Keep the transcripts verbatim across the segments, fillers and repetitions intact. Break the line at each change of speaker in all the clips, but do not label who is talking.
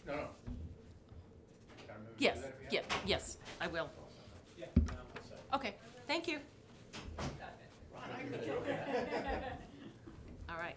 No, no. Gotta remember to do
Yes,
that if you
yeah,
have to.
yes, I will.
Yeah, no, I'm sorry.
Okay, thank you.
Ron, I could do it.
All right.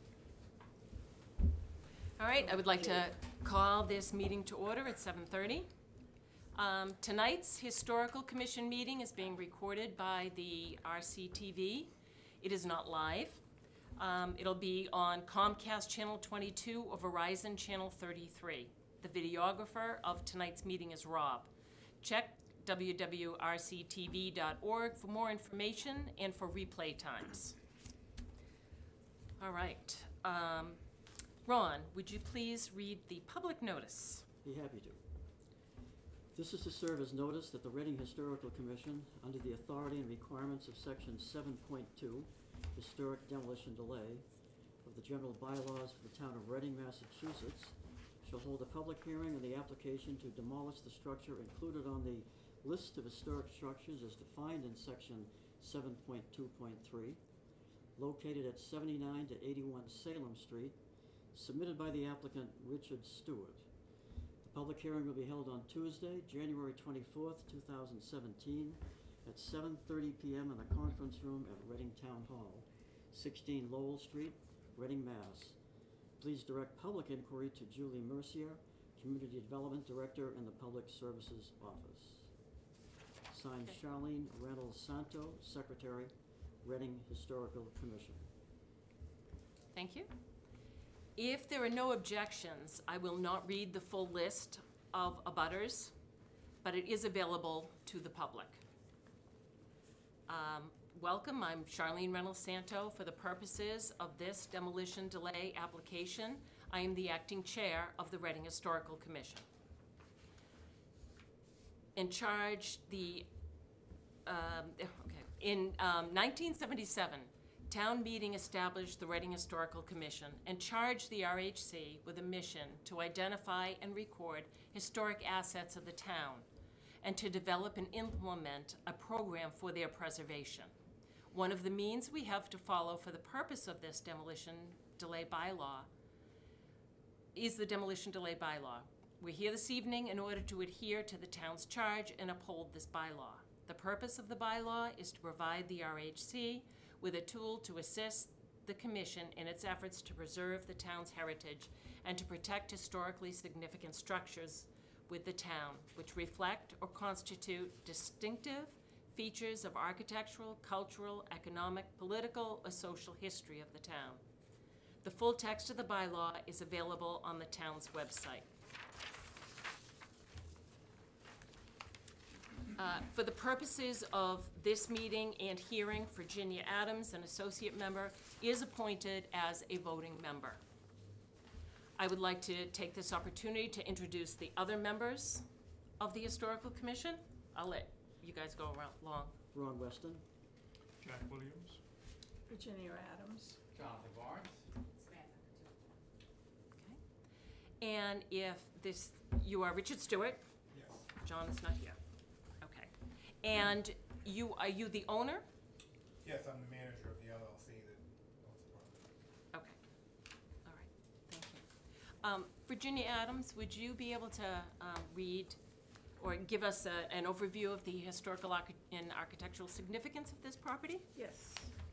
All right, I would like to call this meeting to order at seven thirty. Um, tonight's Historical Commission meeting is being recorded by the R C T V. It is not live. Um, it'll be on Comcast Channel twenty-two or Verizon Channel thirty-three. The videographer of tonight's meeting is Rob. Check w w w dot r c t v dot org for more information and for replay times. All right. Um, Ron, would you please read the public notice?
Be happy to. This is to serve as notice that the Reading Historical Commission, under the authority and requirements of Section seven point two, Historic Demolition Delay, of the General Bylaws for the Town of Reading, Massachusetts, shall hold a public hearing on the application to demolish the structure included on the list of historic structures as defined in Section seven point two point three, located at seventy-nine to eighty-one Salem Street, submitted by the applicant Richard Stewart. The public hearing will be held on Tuesday, January twenty-fourth, two thousand seventeen, at seven thirty p m in the conference room at Reading Town Hall, sixteen Lowell Street, Reading, Mass. Please direct public inquiry to Julie Mercier, Community Development Director in the Public Services Office. Signed,
Okay.
Charlene Reynolds Santo, Secretary, Reading Historical Commission.
Thank you. If there are no objections, I will not read the full list of abutters, but it is available to the public. Um, welcome, I'm Charlene Reynolds Santo. For the purposes of this demolition delay application, I am the acting chair of the Reading Historical Commission. In charge, the, um, okay, in um, nineteen seventy-seven, town meeting established the Reading Historical Commission and charged the R H C with a mission to identify and record historic assets of the town and to develop and implement a program for their preservation. One of the means we have to follow for the purpose of this demolition delay bylaw is the demolition delay bylaw. We're here this evening in order to adhere to the town's charge and uphold this bylaw. The purpose of the bylaw is to provide the R H C with a tool to assist the Commission in its efforts to preserve the town's heritage and to protect historically significant structures with the town, which reflect or constitute distinctive features of architectural, cultural, economic, political, or social history of the town. The full text of the bylaw is available on the town's website. Uh, for the purposes of this meeting and hearing, Virginia Adams, an associate member, is appointed as a voting member. I would like to take this opportunity to introduce the other members of the Historical Commission. I'll let you guys go around long.
Ron Weston.
Jack Williams.
Virginia Adams.
Jonathan Barnes.
Okay. And if this, you are Richard Stewart.
Yes.
John is not here. Okay. And you, are you the owner?
Yes, I'm the manager of the L L C that owns the property.
Okay. All right. Thank you. Um, Virginia Adams, would you be able to um, read or give us a, an overview of the historical archi and architectural significance of this property?
Yes.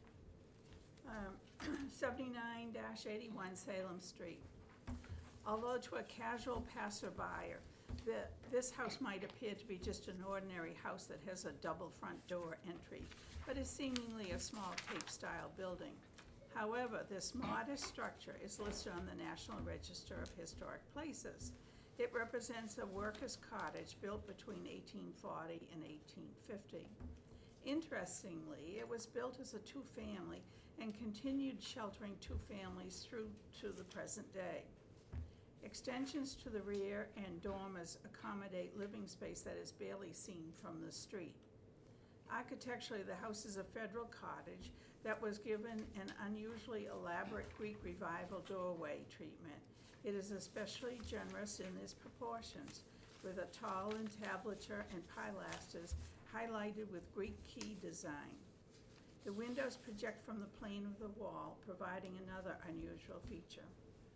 Um, seventy-nine dash eighty-one Salem Street. Although to a casual passerby, the, this house might appear to be just an ordinary house that has a double front door entry, but is seemingly a small tape-style building. However, this modest structure is listed on the National Register of Historic Places. It represents a workers' cottage built between eighteen forty and eighteen fifty. Interestingly, it was built as a two-family and continued sheltering two families through to the present day. Extensions to the rear and dormers accommodate living space that is barely seen from the street. Architecturally, the house is a federal cottage that was given an unusually elaborate Greek Revival doorway treatment. It is especially generous in its proportions, with a tall entablature and pilasters highlighted with Greek key design. The windows project from the plane of the wall, providing another unusual feature.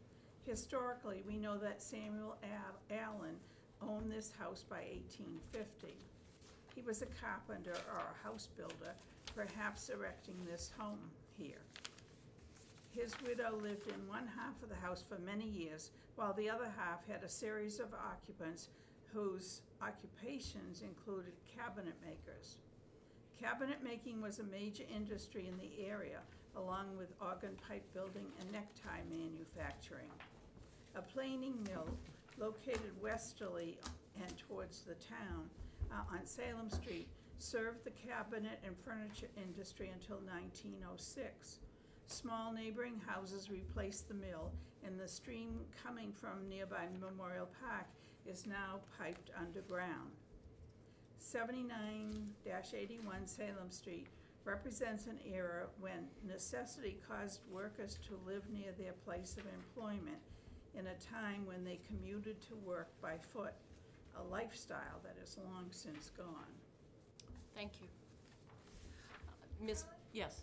Historically, we know that Samuel Al- Allen owned this house by eighteen fifty. He was a carpenter or a house builder, perhaps erecting this home here. His widow lived in one half of the house for many years, while the other half had a series of occupants whose occupations included cabinet makers. Cabinet making was a major industry in the area, along with organ pipe building and necktie manufacturing. A planing mill located westerly and towards the town uh, on Salem Street served the cabinet and furniture industry until nineteen oh six. Small neighboring houses replaced the mill, and the stream coming from nearby Memorial Park is now piped underground. seventy-nine eighty-one Salem Street represents an era when necessity caused workers to live near their place of employment in a time when they commuted to work by foot, a lifestyle that is long since gone.
Thank you. Uh, Miss, yes?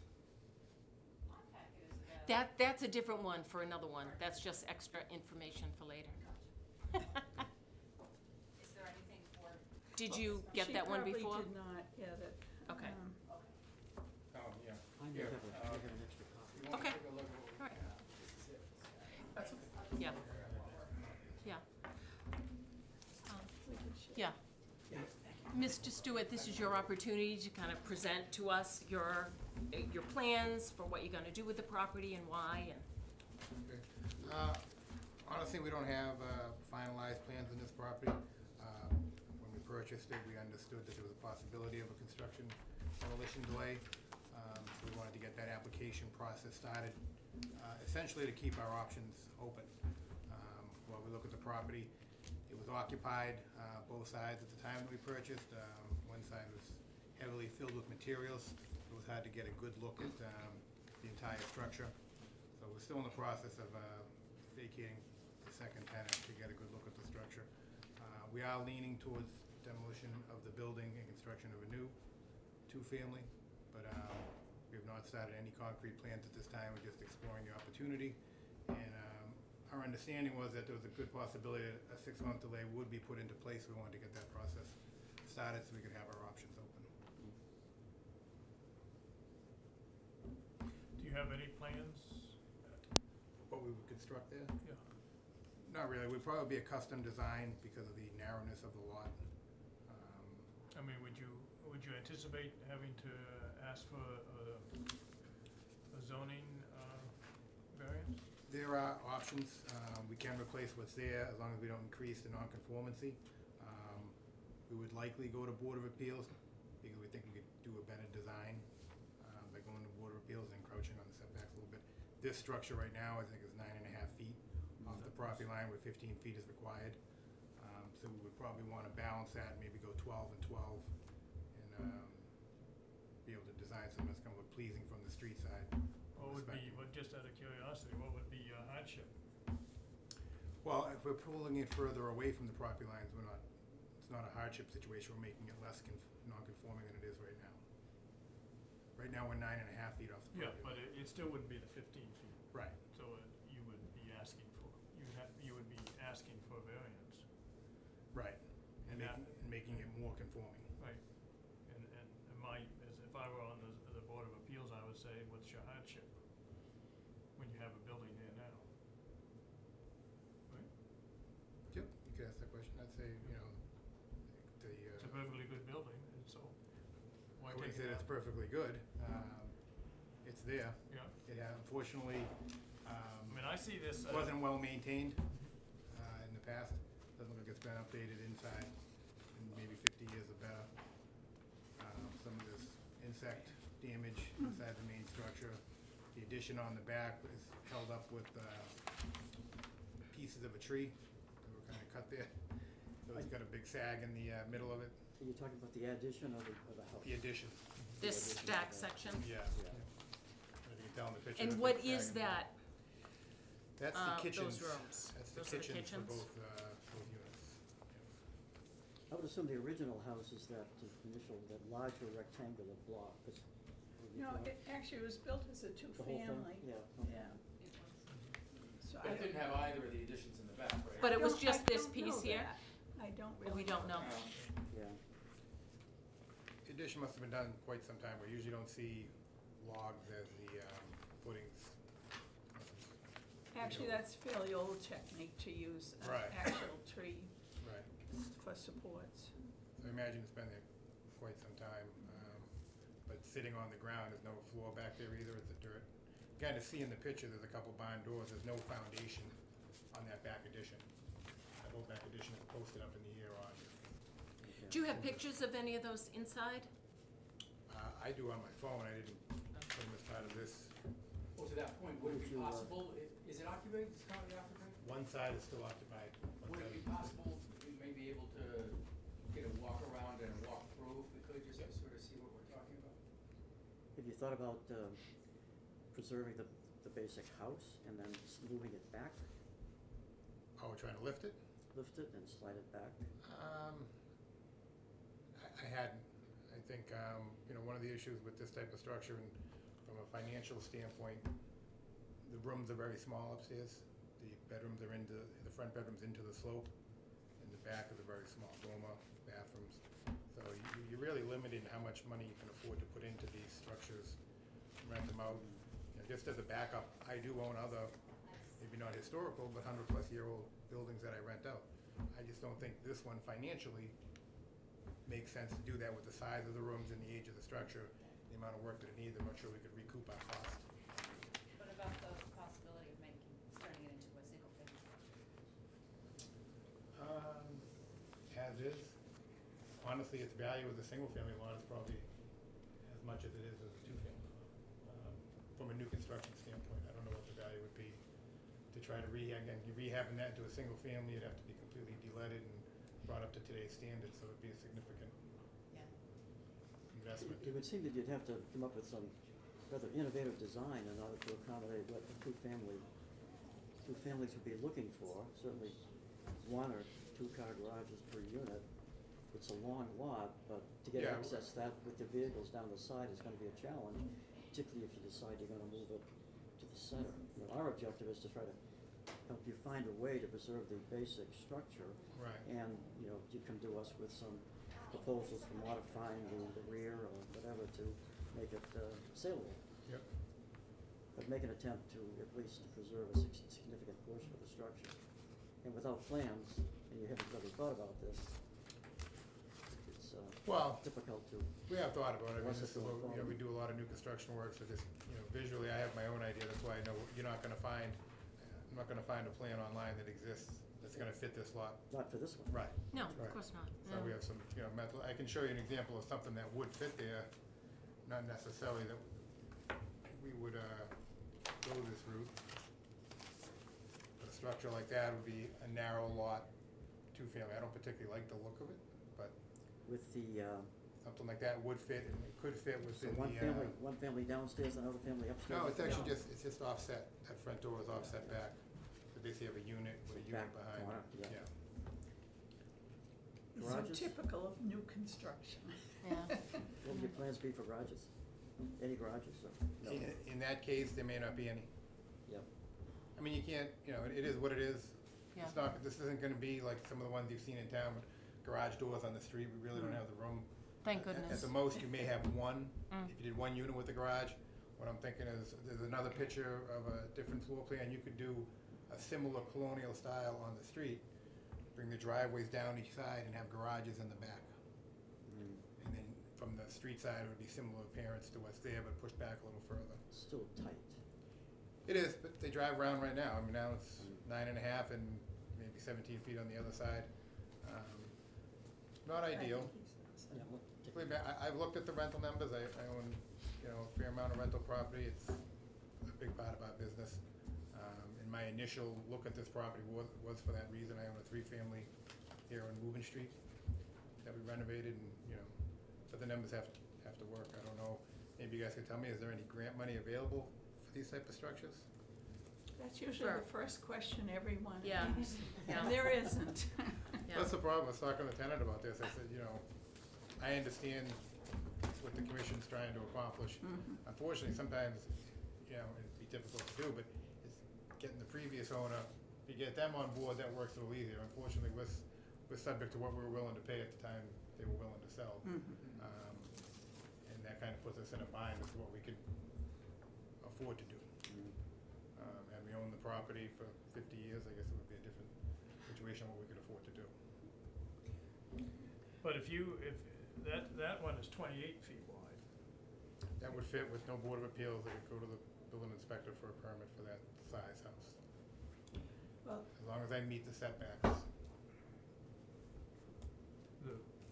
That, that's a different one for another one. That's just extra information for later.
Is there anything for?
Did you get that one before?
She probably did not get it.
Okay.
Um,
Oh, yeah.
I may
Here,
have a,
uh,
may have an extra copy.
You wanna
Okay.
take a look at what we
All right.
have? This is it.
Yeah. Yeah. Um,
we could share.
Yeah. Mister Stewart, this is your opportunity to kind of present to us your, your plans for what you're gonna do with the property and why, and,
Okay. Uh, Honestly, we don't have uh, finalized plans on this property. Uh, When we purchased it, we understood that there was a possibility of a construction demolition delay. Um, So we wanted to get that application process started, uh, essentially to keep our options open. Um, While we look at the property, it was occupied, uh, both sides at the time that we purchased. Um, One side was heavily filled with materials. It was hard to get a good look at um, the entire structure. So we're still in the process of uh, vacating the second tenant to get a good look at the structure. Uh, We are leaning towards demolition of the building and construction of a new two-family, but um, we have not started any concrete plans at this time. We're just exploring the opportunity. And um, our understanding was that there was a good possibility that a six-month delay would be put into place. We wanted to get that process started so we could have our options open.
Do you have any plans?
What we would construct there?
Yeah.
Not really. We'd probably be a custom design because of the narrowness of the lot. Um,
I mean, would you, would you anticipate having to ask for a a zoning uh, variance?
There are options. Um, We can replace what's there as long as we don't increase the nonconformity. Um, We would likely go to Board of Appeals because we think we could do a better design uh, by going to Board of Appeals and encroaching on the setbacks a little bit. This structure right now, I think, is nine and a half feet off the property line where fifteen feet is required. Um, So we would probably want to balance that, maybe go twelve and twelve and um, be able to design something that's going to look pleasing from the street side.
What would be,
perspective.
what, just out of curiosity, what would be your hardship?
Well, if we're pulling it further away from the property lines, we're not, it's not a hardship situation, we're making it less conf- non-conforming than it is right now. Right now, we're nine and a half feet off the
Yeah,
property
but
line.
it, it still wouldn't be the fifteen feet,
Right,
so uh, you would be asking for, you would have, you would be asking for variance,
right, and
And that-
making, and making it more conforming.
right? And, and and my, as if I were on the, the Board of Appeals, I would say, what's your hardship? When you have a building there now, right?
Yep, you could ask that question, I'd say, you know, the,
It's a
uh,
perfectly good building, and so why
I wouldn't
take
say
it
that's
out?
perfectly good, um, it's there,
Yeah,
it uh, unfortunately,
I
um,
mean, I see this, uh,
wasn't well maintained, uh, in the past, doesn't look like it's been updated inside in maybe fifty years or better. Um, some of this insect damage inside the main structure. The addition on the back is held up with, uh, pieces of a tree that were kinda cut there. So it's got a big sag in the, uh, middle of it,
Are you talking about the addition or the, or the house?
the addition,
this back section.
yeah.
Yeah.
If you can tell in the picture.
And
there's a
what
big
is
sag in the
that?
That's
uh,
the kitchens.
those rooms?
That's the
Those are the
kitchens for
kitchens?
both, uh, both units.
I would assume the original house is that the initial, that larger rectangular block, 'cause
No, it actually was built as a
the whole thing?
two-family.
Yeah. okay.
Yeah. So
But
I
it didn't have either of these
But
I
it was
don't-
just
I
this
don't know
piece here?
that. I don't really.
We don't know.
Yeah.
The addition must have been done quite some time. We usually don't see logs as the um, footings.
Actually, that's fairly old technique to use an
Right.
actual tree
Right.
for supports.
So I imagine it's been there quite some time. um, But sitting on the ground, there's no floor back there either, it's a dirt. You kind of see in the picture, there's a couple barn doors, there's no foundation on that back addition. That whole back addition is posted up in the air on.
Okay.
Do you have pictures of any of those inside?
Uh, I do on my phone, I didn't put them as part of this.
Well, to that point, would it
Would
be
you, uh,
possible, i- is it occupied, is it currently occupied?
One side is still occupied. one
Would it
side
be
is-
possible, we may be able to get a walk around and a walk through, if we could, just to sort of see what we're talking about?
Have you thought about um, preserving the, the basic house and then s- moving it back?
Oh, we're trying to lift it?
Lift it and slide it back?
Um, I, I hadn't. I think, um, you know, one of the issues with this type of structure, and from a financial standpoint, the rooms are very small upstairs. The bedrooms are into, the front bedroom's into the slope, and the back is a very small dormer, bathrooms. So you, you're really limited in how much money you can afford to put into these structures, rent them out. You know, just as a backup, I do own other, maybe not historical, but hundred-plus-year-old buildings that I rent out. I just don't think this one financially makes sense to do that with the size of the rooms and the age of the structure, the amount of work that it needs. I'm not sure we could recoup our cost.
What about the possibility of making, turning it into a single family structure?
Um, as is. Honestly, its value as a single-family lot is probably as much as it is as a two-family lot. Um, From a new construction standpoint, I don't know what the value would be to try to rehab, again, you're rehabbing that into a single-family, it'd have to be completely de-leaded and brought up to today's standards, so it'd be a significant
Yeah.
investment.
It would seem that you'd have to come up with some rather innovative design in order to accommodate what the two family, two families would be looking for. Certainly one or two car garages per unit. It's a long lot, but to get
Yeah.
access that with the vehicles down the side is gonna be a challenge, particularly if you decide you're gonna move it to the center. You know, our objective is to try to help you find a way to preserve the basic structure.
Right.
And, you know, you come to us with some proposals for modifying the, the rear or whatever to make it uh, saleable.
Yep.
But make an attempt to at least preserve a sig- significant portion of the structure. And without plans, and you haven't really thought about this, it's uh,
Well,
difficult to,
we have thought about it. I mean,
Unless
this
it's
is
a
what, you know,
phone.
we do a lot of new construction work, so just, you know, visually, I have my own idea. That's why I know you're not gonna find, I'm not gonna find a plan online that exists that's gonna fit this lot.
not for this one.
Right.
No,
Right.
of course not.
So
No.
we have some, you know, mental, I can show you an example of something that would fit there, not necessarily that we would, uh, go this route. But a structure like that would be a narrow lot, two-family. I don't particularly like the look of it, but
With the, uh,
something like that would fit, and it could fit
so
within the,
one
uh.
family, one family downstairs, another family upstairs?
No, it's actually
No.
just, it's just offset. That front door is offset back. So basically you have a unit with a unit
Back
behind
corner,
it.
yeah.
So
Garages?
typical of new construction.
Yeah.
What would your plans be for garages? Any garages or, no?
In, in that case, there may not be any.
Yep.
I mean, you can't, you know, it, it is what it is.
Yeah.
It's not, this isn't gonna be like some of the ones you've seen in town with garage doors on the street. We really don't have the room.
Thank
At-
goodness.
At the most, you may have one,
Mm.
if you did one unit with the garage. What I'm thinking is, there's another picture of a different floor plan. You could do a similar colonial style on the street, bring the driveways down each side and have garages in the back.
Mm,
And then from the street side, it would be similar appearance to what's there, but pushed back a little further.
Still tight.
It is, but they drive around right now. I mean, now it's
Mm.
nine and a half and maybe seventeen feet on the other side. Um, Not ideal.
Yeah, well, take-
Believe me, I, I've looked at the rental numbers. I, I own, you know, a fair amount of rental property. It's a big part of our business. Um, and my initial look at this property was, was for that reason. I own a three-family here on Woburn Street that we renovated and, you know, but the numbers have, have to work. I don't know. Maybe you guys could tell me, is there any grant money available for these type of structures?
That's usually
Sure.
the first question everyone
Yeah.
asks.
Yeah.
And there isn't.
Yeah.
That's the problem. I was talking to the tenant about this. I said, you know, I understand what the commission's trying to accomplish.
Mhm.
Unfortunately, sometimes, you know, it'd be difficult to do, but it's getting the previous owner if you get them on board, that works a little easier. Unfortunately, we're, s- we're subject to what we were willing to pay at the time they were willing to sell.
Mhm.
Um, and that kind of puts us in a bind as to what we could afford to do. Um, and we own the property for fifty years, I guess it would be a different situation what we could afford to do.
But if you, if, that, that one is twenty-eight feet wide.
That would fit with no Board of Appeals, they would go to the building inspector for a permit for that size house.
Well,
As long as I meet the setbacks.
The,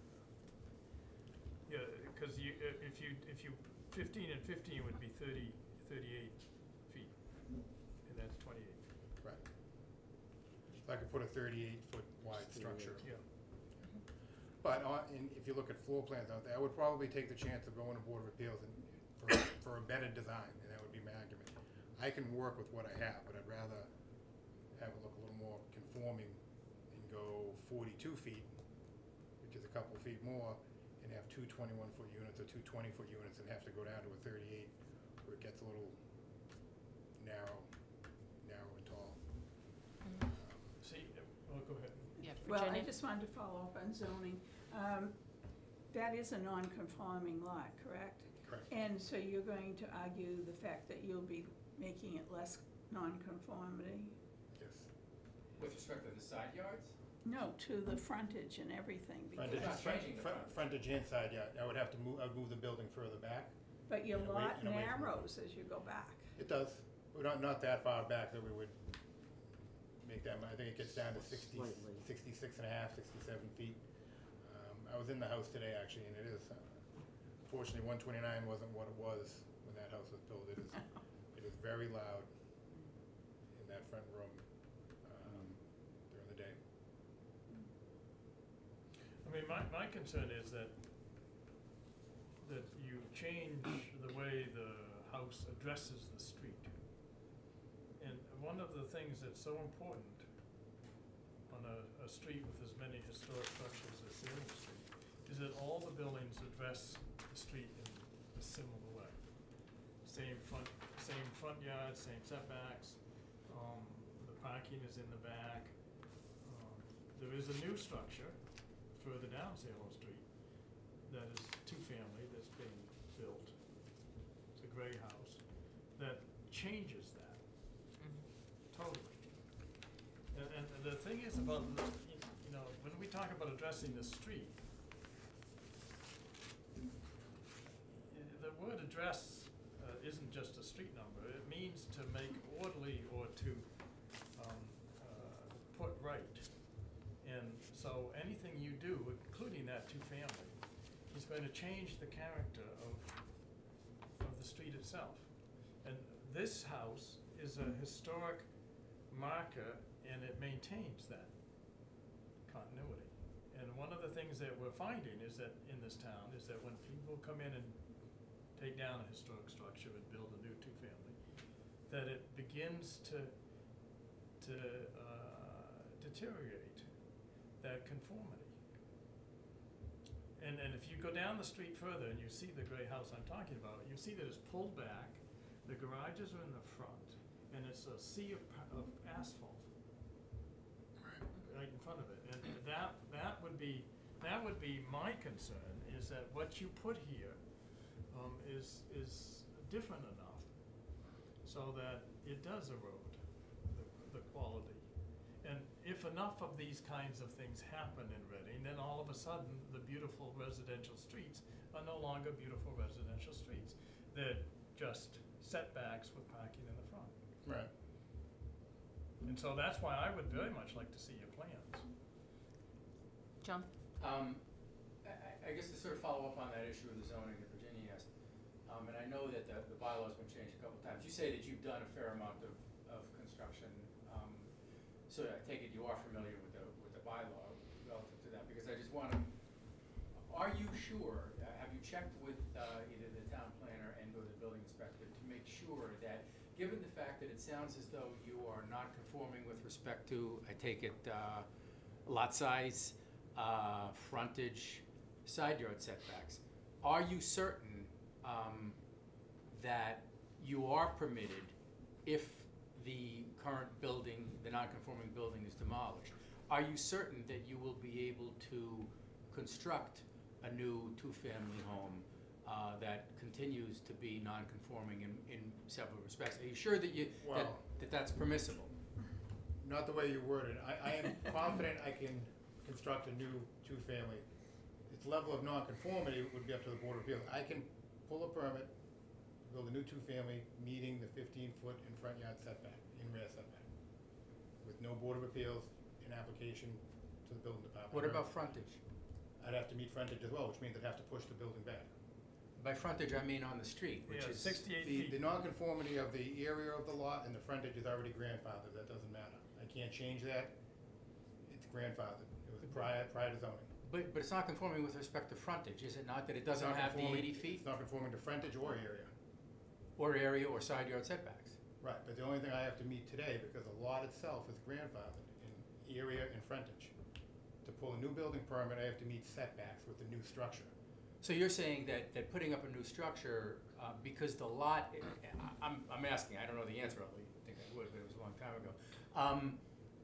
yeah, cause you, i- if you, if you, fifteen and fifteen would be thirty, thirty-eight feet, and that's twenty-eight.
Right. So I could put a thirty-eight foot wide structure.
Yeah.
But on, in, if you look at floor plans out there, I would probably take the chance of going to Board of Appeals and, for, for a better design, and that would be my argument. I can work with what I have, but I'd rather have it look a little more conforming and go forty-two feet, which is a couple feet more, and have two twenty-one foot units or two twenty foot units and have to go down to a thirty-eight, where it gets a little narrow, narrow and tall. Um,
See, uh, well, go ahead.
Yeah,
well, I
Virginia?
just wanted to follow up on zoning. Um, That is a non-conforming lot, correct?
Correct.
And so you're going to argue the fact that you'll be making it less non-conformity?
Yes.
With respect to the side yards?
No, to the frontage and everything,
Frontage,
because,
not
front-
changing the
front-
front.
frontage inside, yeah, I would have to move, I would move the building further back.
but your
And away-
lot
and away from the-
narrows as you go back.
It does. We're not, not that far back that we would make that, mu- I think it gets down to sixty,
Slightly.
sixty-six and a half, sixty-seven feet. Um, I was in the house today actually, and it is, uh, fortunately, one twenty-nine wasn't what it was when that house was built. It is, it is very loud in that front room, um, during the day.
I mean, my, my concern is that, that you change the way the house addresses the street. And one of the things that's so important on a, a street with as many historic structures as Salem Street is that all the buildings address the street in a similar way. Same front, same front yard, same setbacks, um, the parking is in the back. Um, There is a new structure further down Salem Street that is two-family that's being built. It's a gray house that changes that totally. And, and and the thing is about, the- you know, when we talk about addressing the street, i- the word address uh, isn't just a street number. It means to make orderly or to um, uh, put right. And so anything you do, including that two-family, is going to change the character of, of the street itself. And this house is a historic marker, and it maintains that continuity. And one of the things that we're finding is that in this town is that when people come in and take down a historic structure and build a new two-family, that it begins to to uh, deteriorate that conformity. And and if you go down the street further and you see the gray house I'm talking about, you see that it's pulled back, the garages are in the front, and it's a sea of, pa- of asphalt right in front of it. And that that would be that would be my concern, is that what you put here um, is is different enough so that it does erode the, the quality. And if enough of these kinds of things happen in Reading, then all of a sudden the beautiful residential streets are no longer beautiful residential streets. They're just setbacks with parking in the front.
Right.
And so that's why I would very much like to see your plans.
John?
Um, I, I- I guess to sort of follow up on that issue of the zoning that Virginia asked, um, and I know that the, the bylaw's been changed a couple of times. You say that you've done a fair amount of, of construction, um, so I take it you are familiar with the, with the bylaw relative to that, because I just want to, are you sure, uh, have you checked with, uh, either the town planner and or the building inspector to make sure that, given the fact that it sounds as though you are not conforming with respect to, I take it, uh, lot size, uh, frontage, side yard setbacks, are you certain um, that you are permitted if the current building, the non-conforming building is demolished, are you certain that you will be able to construct a new two-family home uh, that continues to be non-conforming in, in several respects? Are you sure that you, that,
Well-
that that's permissible?
Not the way you worded it. I, I am confident I can construct a new two-family. Its level of nonconformity would be up to the Board of Appeals. I can pull a permit, build a new two-family, meeting the fifteen-foot in front yard setback, in rear setback, with no Board of Appeals, an application to the building department.
What about frontage?
I'd have to meet frontage as well, which means I'd have to push the building back.
By frontage, I mean on the street, which
Yeah,
is.
sixty-eight
The,
feet.
the nonconformity of the area of the lot and the frontage is already grandfathered, that doesn't matter. I can't change that, it's grandfathered, it was prior, prior to zoning.
But, but it's not conforming with respect to frontage, is it not, that it
It's
doesn't
not
have the
conforming-
eighty feet?
It's not conforming to frontage or area.
Or area or side yard setbacks?
Right, but the only thing I have to meet today, because the lot itself is grandfathered in area and frontage. To pull a new building permit, I have to meet setbacks with the new structure.
So you're saying that, that putting up a new structure, uh, because the lot, I- I'm, I'm asking, I don't know the answer, I think I would, but it was a long time ago. Um,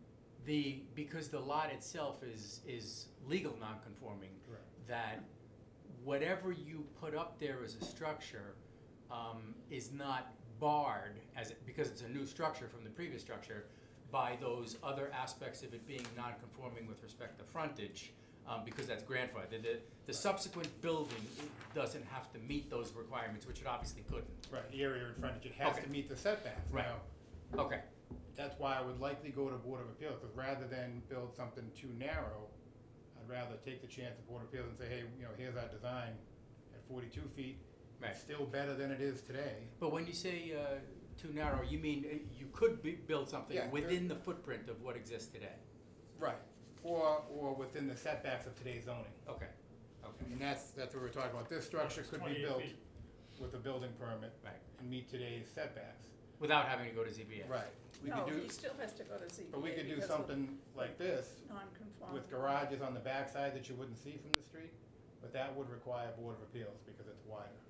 the, because the lot itself is, is legal non-conforming,
Correct.
that whatever you put up there as a structure, um, is not barred as, it- because it's a new structure from the previous structure, by those other aspects of it being non-conforming with respect to frontage, um, because that's grandfathered. The, the, the subsequent building doesn't have to meet those requirements, which it obviously couldn't.
Right, area and frontage, it has
Okay.
to meet the setbacks.
Right.
Now,
Okay,
that's why I would likely go to Board of Appeals, because rather than build something too narrow, I'd rather take the chance at Board of Appeals and say, hey, you know, here's our design at forty-two feet.
Right.
It's still better than it is today.
but when you say, uh, too narrow, you mean uh, you could be, build something
Yeah, there-
within the footprint of what exists today?
Right. Or, or within the setbacks of today's zoning.
Okay, okay,
And that's, that's what we're talking about. This structure
It's
could be
twenty-eight
built
feet.
with a building permit
right,
and meet today's setbacks.
without having to go to Z B A?
Right. We
No,
could do,
he still has to go to Z B A.
but we could do
because of
something like this
non-conforming.
with garages on the backside that you wouldn't see from the street, but that would require Board of Appeals because it's wider.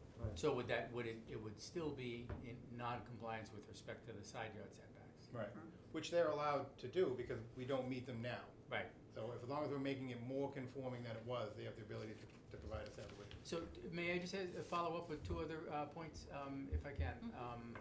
So would that, would it, it would still be in non-compliance with respect to the side yard setbacks?
Right. Which they're allowed to do because we don't meet them now.
Right.
So if, as long as we're making it more conforming than it was, they have the ability to, to provide us that with.
So d- may I just uh, follow up with two other uh, points, um, if I can? Um,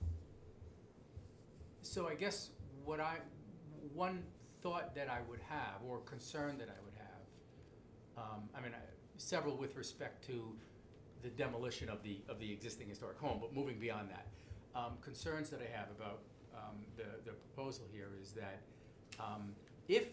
So I guess what I, one thought that I would have, or concern that I would have, um, I mean, I- several with respect to the demolition of the, of the existing historic home, but moving beyond that. Um, concerns that I have about, um, the, the proposal here is that, um, if,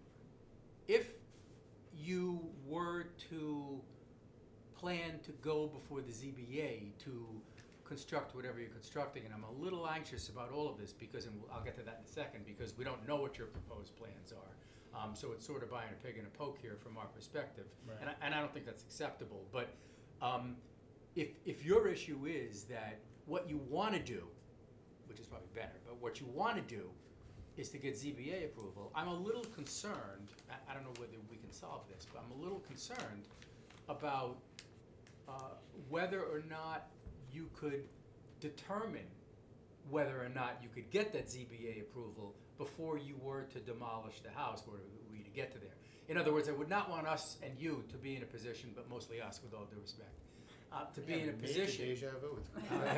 if you were to plan to go before the Z B A to construct whatever you're constructing, and I'm a little anxious about all of this because, and I'll get to that in a second, because we don't know what your proposed plans are. Um, so it's sort of buying a pig in a poke here from our perspective.
Right.
And I, and I don't think that's acceptable, but, um, if, if your issue is that what you wanna do, which is probably better, but what you wanna do is to get Z B A approval, I'm a little concerned, I, I don't know whether we can solve this, but I'm a little concerned about, uh, whether or not you could determine whether or not you could get that Z B A approval before you were to demolish the house, were we to get to there. In other words, I would not want us and you to be in a position, but mostly us with all due respect, uh, to be in a
Major
position.
Deja vu, it's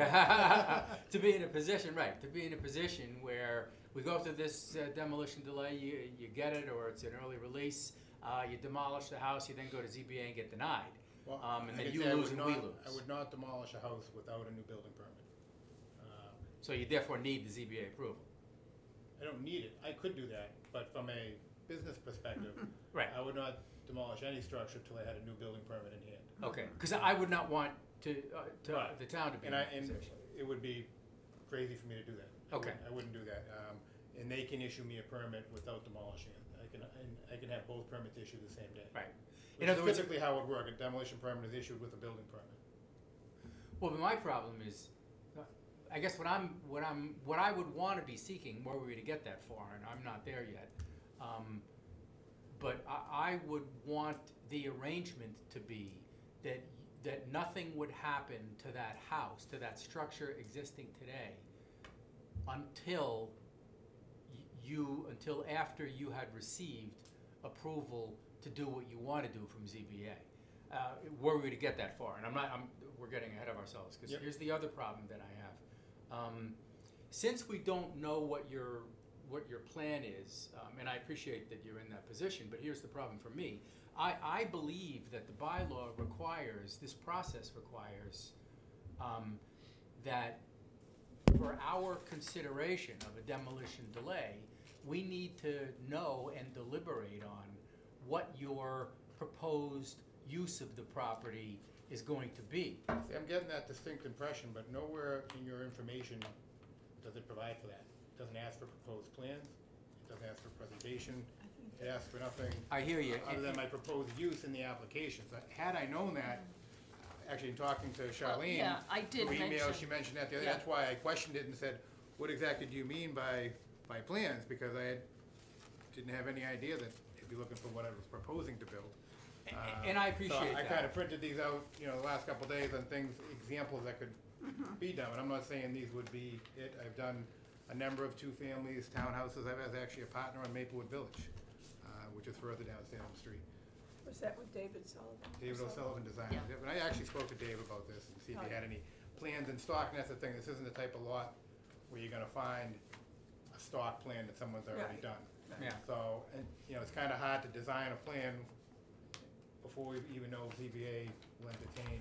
To be in a position, right, to be in a position where we go through this uh, demolition delay, you, you get it, or it's an early release, uh, you demolish the house, you then go to Z B A and get denied.
Well,
Um, and
like
then
I
you
say, I
lose
would
and we
not-
lose.
I would not demolish a house without a new building permit. Uh,
So you therefore need the Z B A approval.
I don't need it, I could do that, but from a business perspective,
Right.
I would not demolish any structure till I had a new building permit in hand.
Okay, because I would not want to, uh, to,
Right.
the town to be in
And I,
that
and
position.
it would be crazy for me to do that. I
Okay.
wouldn't- I wouldn't do that. Um, and they can issue me a permit without demolishing it. I can, and I can have both permits issued the same day.
Right.
Which
In
is
other words,
typically how it would work. A demolition permit is issued with a building permit.
well, but my problem is, uh, I guess what I'm, what I'm, what I would want to be seeking, were we to get that far, and I'm not there yet. Um, but I, I would want the arrangement to be that, that nothing would happen to that house, to that structure existing today, until y- you, until after you had received approval to do what you want to do from Z B A. Uh, were we to get that far, and I'm not, I'm, we're getting ahead of ourselves, because
Yep.
here's the other problem that I have. Um, since we don't know what your, what your plan is, um, and I appreciate that you're in that position, but here's the problem for me. I, I believe that the bylaw requires, this process requires, um, that for our consideration of a demolition delay, we need to know and deliberate on what your proposed use of the property is going to be.
See, I'm getting that distinct impression, but nowhere in your information does it provide for that. It doesn't ask for proposed plans, it doesn't ask for preservation, it asks for nothing
I hear you.
other than my proposed use in the application. So had I known that, actually in talking to Charlene,
yeah, I did
through email,
mention-
she mentioned that the other,
yeah.
that's why I questioned it and said, what exactly do you mean by, by plans? Because I had, didn't have any idea that you'd be looking for what I was proposing to build.
A-
Uh,
And I appreciate
So I
that.
kind of printed these out, you know, the last couple of days on things, examples that could be done. And I'm not saying these would be it. I've done a number of two families, townhouses. I was actually a partner on Maplewood Village, uh, which is further down Salem Street.
Was that with David Sullivan?
David O'Sullivan Design.
Yeah.
Yep, and I actually spoke to Dave about this and see if he had any plans in stock. And that's the thing, this isn't the type of lot where you're gonna find a stock plan that someone's already
Right.
done.
Yeah.
So, and, you know, it's kinda hard to design a plan before we even know Z B A will entertain.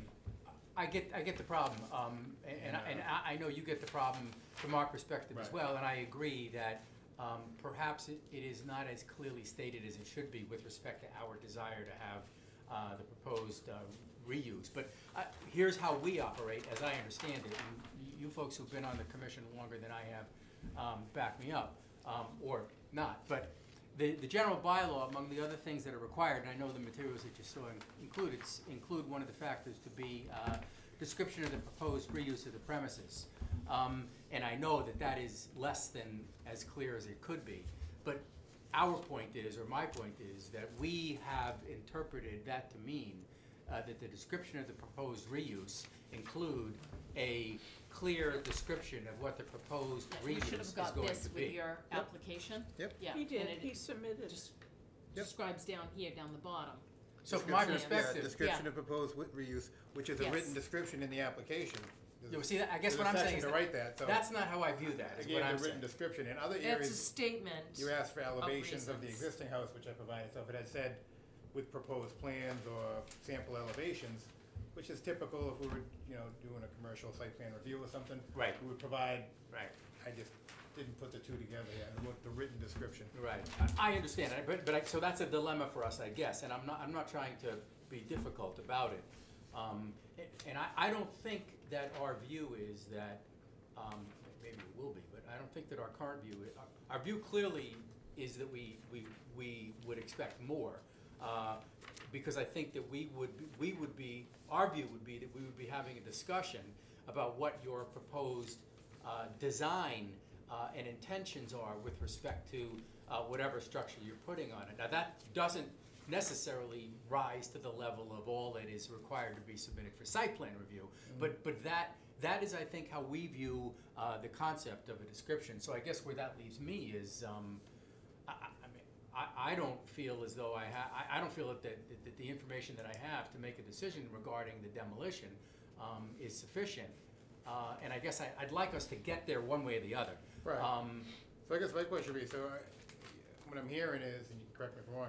I get, I get the problem, um, and, and I- and I, I know you get the problem from our perspective as
Right.
well, and I agree that, um, perhaps it, it is not as clearly stated as it should be with respect to our desire to have, uh, the proposed, uh, reuse. But, uh, here's how we operate, as I understand it, and y- you folks who've been on the commission longer than I have, um, back me up, um, or not, but the, the general bylaw, among the other things that are required, and I know the materials that you saw in- included, s- include one of the factors to be, uh, description of the proposed reuse of the premises. Um, and I know that that is less than as clear as it could be. But our point is, or my point is, that we have interpreted that to mean, uh, that the description of the proposed reuse include a clear description of what the proposed
Yeah, you
reuse
should
is
have got
going
this
to
with
be.
your application.
Yep.
Yeah.
He
and
did,
it
he submitted.
just
Yep.
describes down here, down the bottom.
So from my
Description of- yeah,
perspective,
Description
Yeah.
of proposed wi- reuse, which is a
Yes.
written description in the application. There's
you
a-
see, I guess
there's
what
a
I'm saying
section
is
to
that
write that, so
that's not how I view that,
I
is
gave
what
the
I'm
written
saying.
description. In other
That's a
areas,
statement.
you asked for elevations of the
reasons.
existing house, which I provided, so if it had said with proposed plans or sample elevations, which is typical if we were, you know, doing a commercial site plan review or something.
Right.
We would provide,
Right.
I just didn't put the two together yet, and what the written description.
Right, I I understand, I- but, but I, so that's a dilemma for us, I guess, and I'm not, I'm not trying to be difficult about it. Um, a- and I, I don't think that our view is that, um, maybe it will be, but I don't think that our current view, i- our, our view clearly is that we, we, we would expect more. Uh, because I think that we would, be- we would be, our view would be that we would be having a discussion about what your proposed, uh, design, uh, and intentions are with respect to, uh, whatever structure you're putting on it. Now, that doesn't necessarily rise to the level of all that is required to be submitted for site plan review, but, but that, that is, I think, how we view, uh, the concept of a description. So I guess where that leaves me is, um, I, I I mean, I, I don't feel as though I ha, I, I don't feel that, that, that the information that I have to make a decision regarding the demolition, um, is sufficient. Uh, and I guess I, I'd like us to get there one way or the other.
Right.
Um,
So I guess my question would be, so I, what I'm hearing is, and you can correct me if I'm wrong,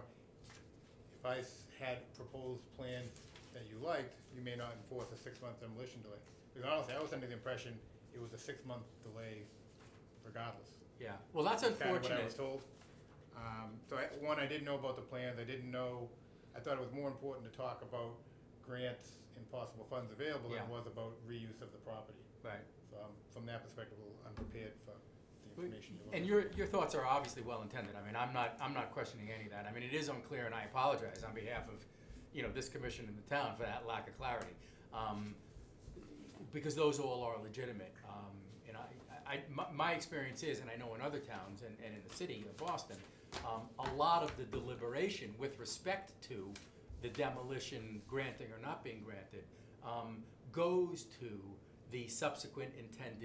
if I s- had proposed plan that you liked, you may not enforce a six-month demolition delay. Because honestly, I was under the impression it was a six-month delay regardless.
yeah, well, that's
That's kind of what I
unfortunate.
was told. Um, so I, one, I didn't know about the plans, I didn't know, I thought it was more important to talk about grants and possible funds available than it
Yeah.
was about reuse of the property.
Right.
So um, from that perspective, I'm prepared for the information you're looking for.
And your, your thoughts are obviously well intended. I mean, I'm not, I'm not questioning any of that. I mean, it is unclear, and I apologize on behalf of, you know, this commission and the town for that lack of clarity. Um, because those all are legitimate. Um, and I, I, my, my experience is, and I know in other towns and, and in the city of Boston, um, a lot of the deliberation with respect to the demolition granting or not being granted, um, goes to the subsequent intended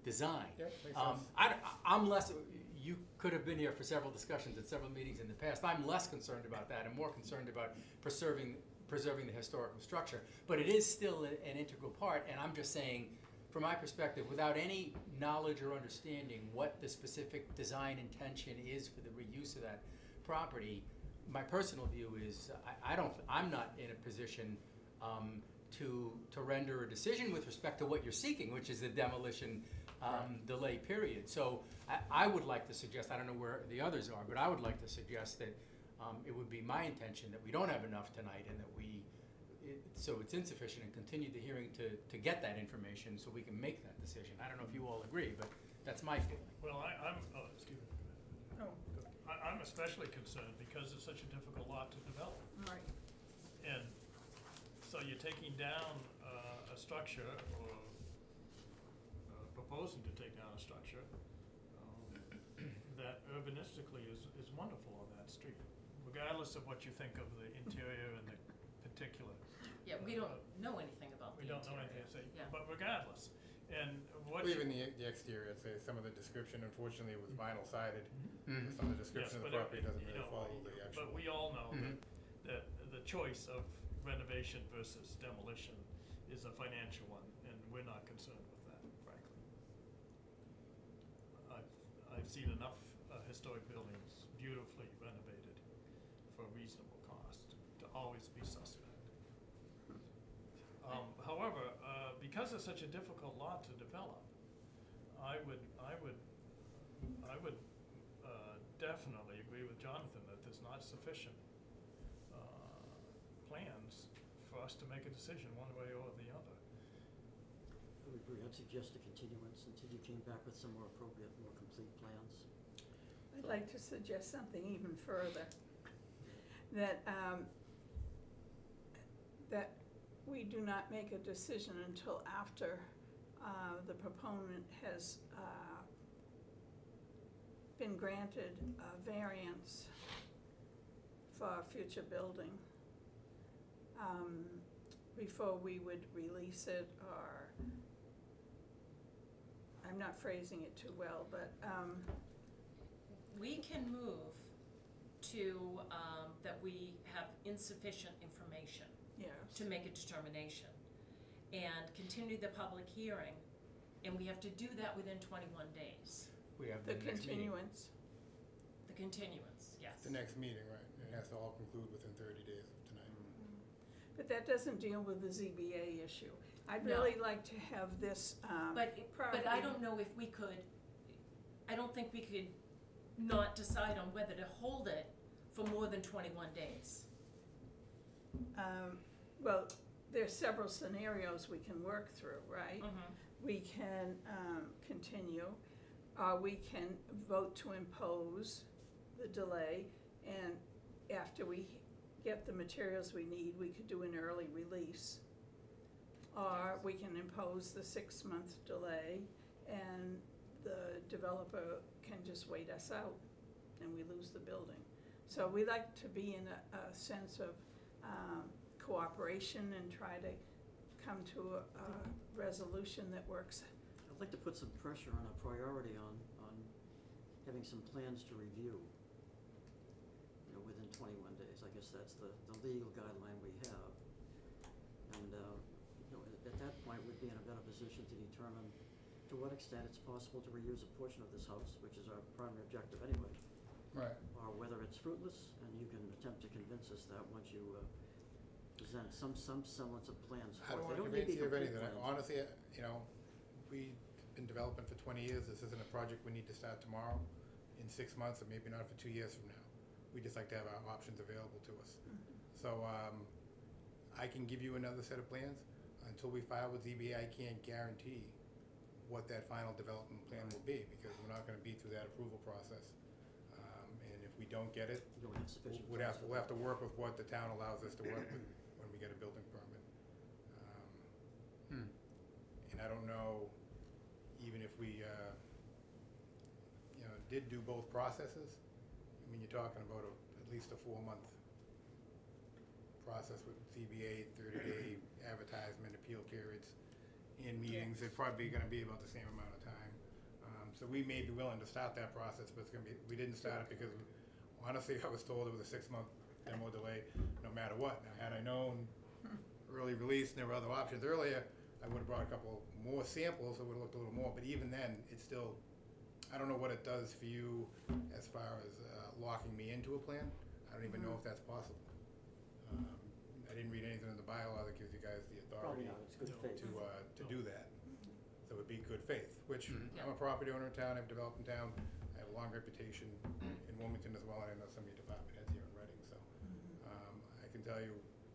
design.
Yep, makes
Um,
sense.
I, I'm less, you could have been here for several discussions at several meetings in the past. I'm less concerned about that. I'm more concerned about preserving, preserving the historical structure. But it is still a- an integral part, and I'm just saying, from my perspective, without any knowledge or understanding what the specific design intention is for the reuse of that property, my personal view is, I, I don't, I'm not in a position um, to, to render a decision with respect to what you're seeking, which is the demolition um, delay period. So I, I would like to suggest, I don't know where the others are, but I would like to suggest that um, it would be my intention that we don't have enough tonight and that we, it, so it's insufficient, and continue the hearing to, to get that information so we can make that decision. I don't know if you all agree, but that's my feeling.
Well, I, I'm, oh, excuse me.
Oh,
I, I'm especially concerned because it's such a difficult lot to develop.
right.
And so you're taking down uh, a structure or uh, proposing to take down a structure um, that urbanistically is, is wonderful on that street, regardless of what you think of the interior and the particular.
Yeah, we don't know anything about
We
the
don't know
interior.
anything to say,
Yeah.
but regardless, and what.
Well, even the, the exterior, I'd say some of the description, unfortunately, was vinyl sided.
Mhm.
Some of the
Yes,
description of
but
the
it-
property
it-
doesn't
you
really
know,
follow the actual.
But we all know
Mhm.
that, that the choice of renovation versus demolition is a financial one, and we're not concerned with that, frankly. I've, I've seen enough uh, historic buildings beautifully renovated for a reasonable cost to always be suspect. Um, however, uh, because it's such a difficult lot to develop, I would, I would, I would uh, definitely agree with Jonathan that there's not sufficient uh, plans for us to make a decision one way or the other.
I would agree. I'd suggest a continuance until you came back with some more appropriate, more complete plans.
I'd like to suggest something even further, that, um, that we do not make a decision until after, uh, the proponent has, uh, been granted a variance for a future building, um, before we would release it, or, I'm not phrasing it too well, but, um,
We can move to, um, that we have insufficient information
yes.
to make a determination, and continue the public hearing, and we have to do that within twenty-one days.
We have
The
the next meeting.
continuance.
The continuance, yes.
The next meeting, right, it has to all conclude within thirty days of tonight.
But that doesn't deal with the Z B A issue. I'd
No.
really like to have this, um,
But, but I
property-
don't know if we could, I don't think we could not decide on whether to hold it for more than twenty-one days.
Um, well, there's several scenarios we can work through, right?
Mm-hmm.
We can, um, continue, or we can vote to impose the delay, and after we get the materials we need, we could do an early release. Or we can impose the six-month delay, and the developer can just wait us out, and we lose the building. So we like to be in a, a sense of, um, cooperation and try to come to a, a resolution that works.
I'd like to put some pressure on a priority on, on having some plans to review, you know, within twenty-one days. I guess that's the, the legal guideline we have. And, uh, you know, at, at that point, we'd be in a better position to determine to what extent it's possible to reuse a portion of this house, which is our primary objective anyway,
Right.
or whether it's fruitless, and you can attempt to convince us that once you, uh, present some, some semblance of plans
I
forth.
don't
They
wanna
need to
convince
be
you of
complete
anything, I-
plans.
honestly, I- you know, we've been developing for twenty years, this isn't a project we need to start tomorrow, in six months, or maybe not for two years from now. We just like to have our options available to us. So, um, I can give you another set of plans, until we file with Z B A, I can't guarantee what that final development plan will be, because we're not gonna be through that approval process. Um, and if we don't get it,
You don't have sufficient
we'd have,
plans for
we'll have
that.
to work with what the town allows us to work with when we get a building permit. Um,
Hmm.
And I don't know, even if we, uh, you know, did do both processes, I mean, you're talking about a, at least a four-month process with Z B A, thirty-day advertisement, appeal periods. in meetings, it's probably gonna be about the same amount of time. Um, so we may be willing to start that process, but it's gonna be, we didn't start it because honestly, I was told it was a six-month demo delay, no matter what. Now, had I known early release and there were other options earlier, I would've brought a couple more samples, it would've looked a little more, but even then, it's still, I don't know what it does for you as far as uh, locking me into a plan. I don't even know if that's possible. Um, I didn't read anything in the bylaw that gives you guys the
Probably
authority
not, it's good
No.
faith.
to, uh, to do that. So it would be good faith, which
Mhm.
I'm a property owner in town, I've developed in town, I have a long reputation in Wilmington as well, and I know some of your department heads here in Reading, so. Um, I can tell you,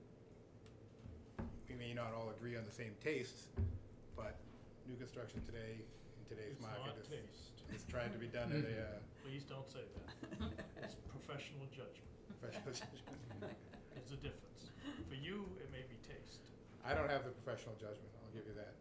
we may not all agree on the same tastes, but new construction today, in today's
It's
market,
not
is,
taste.
is trying to be done at a, uh,
Please don't say that. It's professional judgment.
professional.
There's a difference. For you, it may be taste.
I don't have the professional judgment, I'll give you that.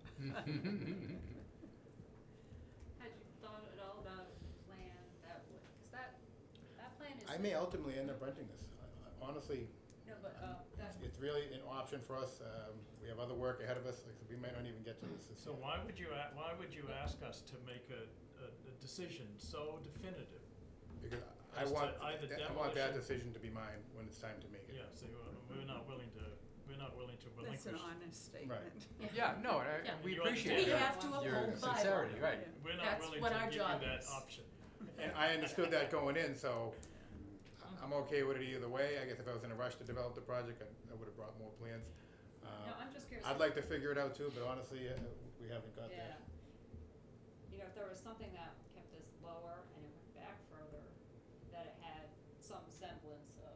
Had you thought at all about a plan that would, because that, that plan is.
I may ultimately end up renting this, I- I- honestly,
No, but, uh, that,
it's really an option for us, um, we have other work ahead of us, like, we might not even get to this. this
So
year.
why would you, a- why would you ask us to make a, a, a decision so definitive?
Because I
As to
want,
either
I want that
demolition-
decision to be mine when it's time to make it.
Yeah, so you- we're not willing to, we're not willing to
That's an
relinquish.
honest statement.
Yeah, no, and I,
Yeah.
we
You
appreciate
understand
your,
We have to
your
uphold bylaw.
sincerity, right?
We're not
That's
willing
what
to
our
give you
job
that
is.
option.
And I understood that going in, so I'm okay with it either way. I guess if I was in a rush to develop the project, I, I would've brought more plans.
no,
Uh,
I'm just curious.
I'd like to figure it out too, but honestly, uh, we haven't got
Yeah.
there.
You know, if there was something that kept us lower and it went back further, that it had some semblance of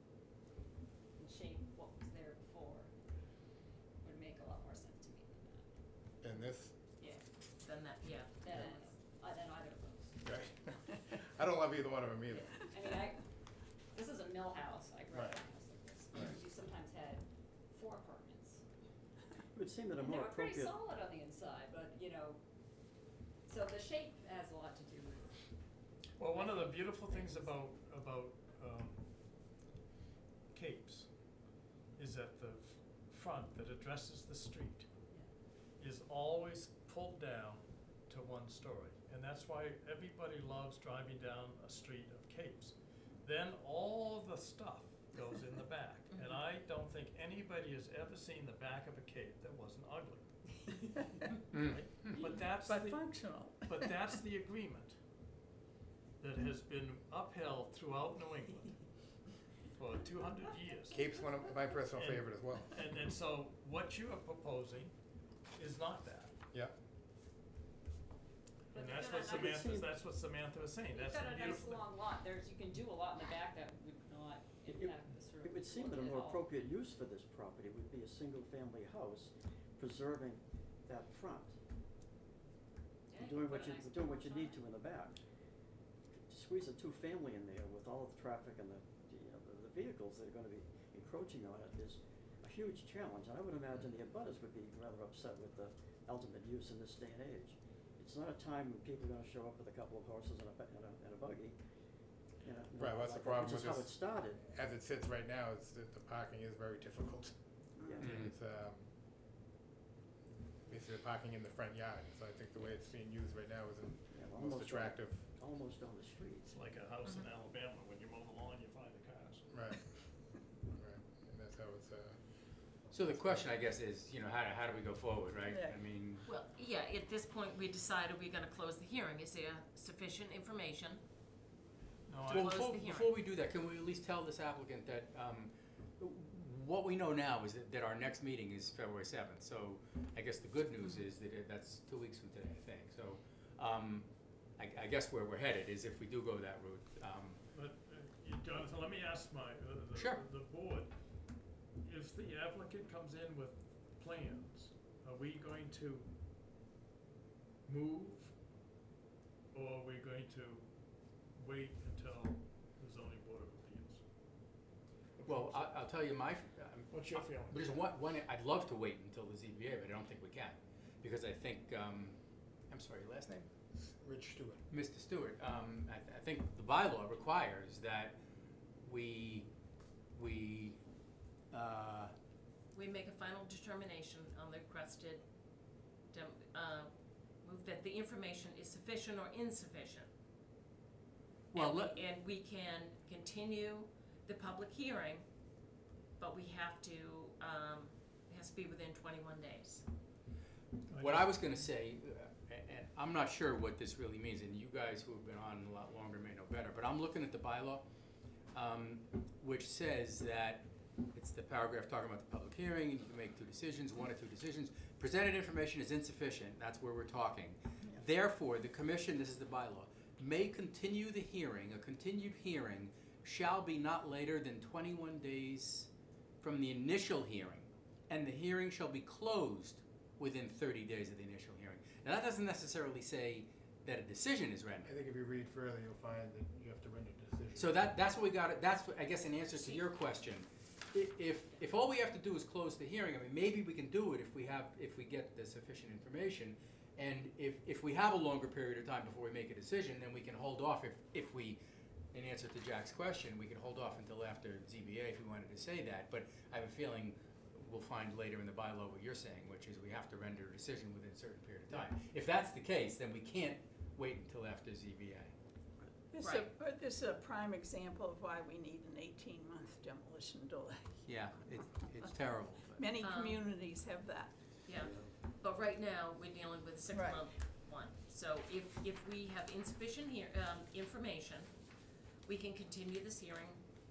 in shape what was there before, would make a lot more sense to me than
And this,
that. Yeah,
Then that, yeah.
than, uh, than either of those.
right? I don't love either one of them either.
I mean, I, this is a mill house, I grew up in a
Right.
house like this, where you sometimes had four apartments.
It would seem that a
And they
more
were pretty
appropriate,
solid on the inside, but, you know, so the shape has a lot to do with,
Well, one of the beautiful things about, about, um, capes is that the f- front that addresses the street is always pulled down to one story. And that's why everybody loves driving down a street of capes. Then all the stuff goes in the back. And I don't think anybody has ever seen the back of a cape that wasn't ugly. Right? But that's
But
the,
functional.
but that's the agreement that has been upheld throughout New England for two hundred years.
Cape's one of my personal
And-
favorite as well.
And, and so what you are proposing is not that.
Yeah.
And
But
that's
you've
what
got a nice-
Samantha, that's what Samantha was saying,
you've
that's
got
the
a nice
beautiful.
long lot, there's, you can do a lot in the back that would not
It-
impact the sort of.
it would seem that a
look
more
at all.
appropriate use for this property would be a single-family house, preserving that front.
Yeah,
and
you
doing
can
what
put
you,
a nice
doing what you
porch on
need
it.
to in the back. To squeeze a two-family in there with all of the traffic and the, the, you know, the, the vehicles that are gonna be encroaching on it is a huge challenge, and I would imagine the abutters would be rather upset with the ultimate use in this day and age. It's not a time when people are gonna show up with a couple of horses and a, bu- and a, and a buggy, you know,
Right, what's the
like that,
problem
which is
with
how
this?
it started.
As it sits right now, it's, the, the parking is very difficult.
Yeah.
Mhm.
It's, um, basically parking in the front yard, so I think the way it's being used right now isn't
Yeah,
most
almost on-
attractive.
Almost on the street.
It's like a house in Alabama, when you mow the lawn, you find the cars.
Right. Right, and that's how it's, uh,
So the question, I guess, is, you know, how, how do we go forward, right?
Yeah.
I mean,
Well, yeah, at this point, we decided we're gonna close the hearing. Is there sufficient information?
No,
well,
I,
close
before,
the hearing.
before we do that, can we at least tell this applicant that, um, what we know now is that, that our next meeting is February seventh, so I guess the good news is that it, that's two weeks from today, I think, so, um, I, I guess where we're headed is if we do go that route, um,
but, uh, you- Jonathan, let me ask my, uh, the,
Sure.
the board, if the applicant comes in with plans, are we going to move? Or are we going to wait until the zoning board of appeals?
well, I, I'll tell you my, um,
What's your feeling?
There's one, one, I'd love to wait until the Z B A, but I don't think we can, because I think, um, I'm sorry, your last name?
Rich Stewart.
Mister Stewart, um, I, th- I think the bylaw requires that we, we, uh,
We make a final determination on the requested uh, move that the information is sufficient or insufficient.
Well,
And we,
let-
and we can continue the public hearing, but we have to, um, it has to be within twenty-one days.
What I was gonna say, uh, a- and I'm not sure what this really means, and you guys who have been on a lot longer may know better, but I'm looking at the bylaw, um, which says that it's the paragraph talking about the public hearing, and you can make two decisions, one or two decisions. Presented information is insufficient, that's where we're talking. Therefore, the commission, this is the bylaw, may continue the hearing, a continued hearing shall be not later than twenty-one days from the initial hearing, and the hearing shall be closed within thirty days of the initial hearing. Now, that doesn't necessarily say that a decision is
I
rendered.
think if you read further, you'll find that you have to render a decision.
So that, that's what we got, that's, what- I guess, in answer to your question. I- If, if all we have to do is close the hearing, I mean, maybe we can do it if we have, if we get the sufficient information. And if, if we have a longer period of time before we make a decision, then we can hold off if, if we, in answer to Jack's question, we can hold off until after Z B A if we wanted to say that. But I have a feeling we'll find later in the bylaw what you're saying, which is we have to render a decision within a certain period of time. If that's the case, then we can't wait until after Z B A.
This is,
Right.
a, but this is a prime example of why we need an eighteen-month demolition delay.
Yeah, it's, it's terrible, but.
Many
Um,
communities have that.
Yeah, but right now, we're dealing with a
Right.
six-month one. So if, if we have insufficient here, um, information, we can continue this hearing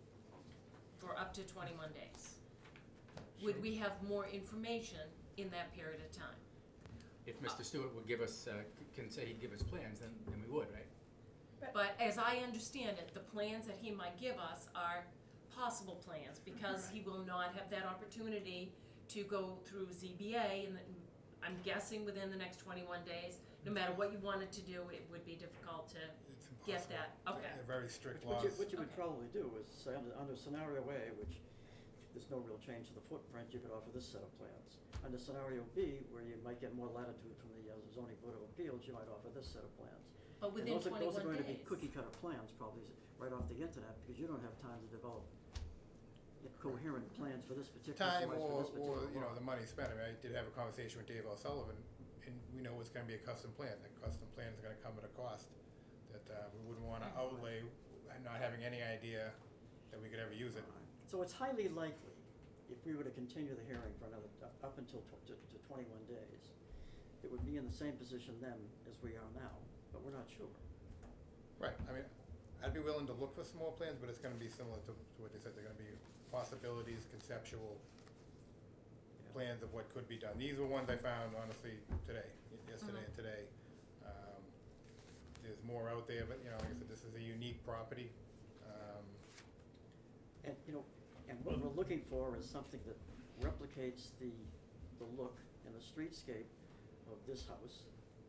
for up to twenty-one days. Would we have more information in that period of time?
If Mister Stewart would give us, uh, c- can say he'd give us plans, then, then we would, right?
But as I understand it, the plans that he might give us are possible plans, because he will not have that opportunity to go through Z B A, and the- I'm guessing within the next twenty-one days. No matter what you wanted to do, it would be difficult to
It's
get
impossible.
that, okay.
They're very strict
What
laws.
you, what you would
Okay.
probably do is say under, under scenario A, which there's no real change to the footprint, you could offer this set of plans. Under scenario B, where you might get more latitude from the uh, zoning board of appeals, you might offer this set of plans.
But within
And those are, those are
twenty-one
going to be
days.
cookie cutter plans, probably s- right off the internet, because you don't have time to develop coherent plans for this particular
Time
size, for
or,
this particular
or, you know,
lot.
the money spent. I mean, I did have a conversation with Dave O'Sullivan, and we know it's gonna be a custom plan. That custom plan is gonna come at a cost that, uh, we wouldn't wanna outlay, and not having any idea that we could ever use it.
So it's highly likely, if we were to continue the hearing for another, up- up until tw- to, to twenty-one days, it would be in the same position then as we are now, but we're not sure.
Right, I mean, I'd be willing to look for some more plans, but it's gonna be similar to, to what they said. They're gonna be possibilities, conceptual
Yeah.
plans of what could be done. These were ones I found honestly today, y- yesterday
Mhm.
and today. Um, There's more out there, but, you know, like I said, this is a unique property. Um,
And, you know, and what we're looking for is something that replicates the, the look and the streetscape of this house.